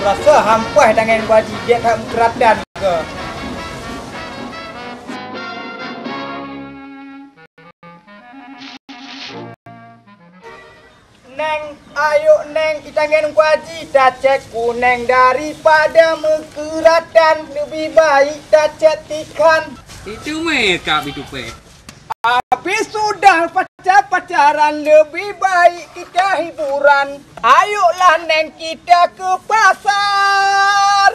Rasa hampas dengan baji dia tak keratan ke. Neng, ayo Neng, kita ngen kuaji dacet kuneng daripada mekeratan lebih baik dacet ikan. Itu mereka itu pe. Habis sudah pacaran lebih baik kita hiburan. Ayolah Neng kita ke pasar.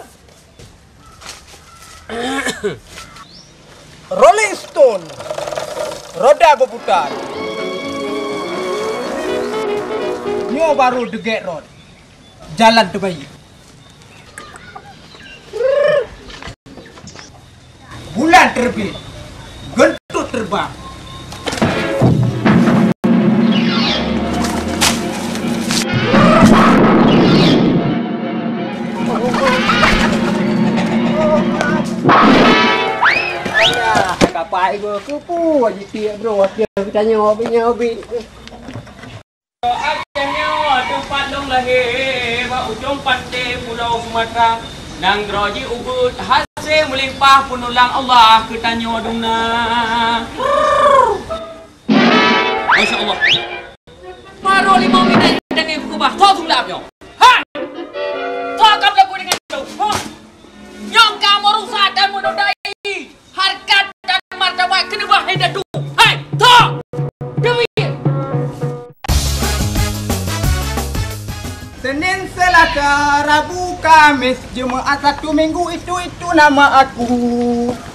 Rolling Stone, roda berputar. Nyo baru degek road, jalan terbaik. Bulan terbit, gentut terbang. Kapai gua kupu aja tiap bro, dia kita nyobi. Tempat long lahir wa ujung pantai Pulau Sumatera nang droji ubud hasil melimpah penulang Allah ketanyo dungna. Masya Allah. Baru 5 minit dengan kubah tau sulap yo. Hai. Tau kamu lagu dengan tu. Nyong kamu rusak dan menodai harkat dan martabat kena bahaya tu. Hai. Tau. Demi Senin, Selasa, Rabu, Kamis, Jumaat, Sabtu, Minggu, itu nama aku.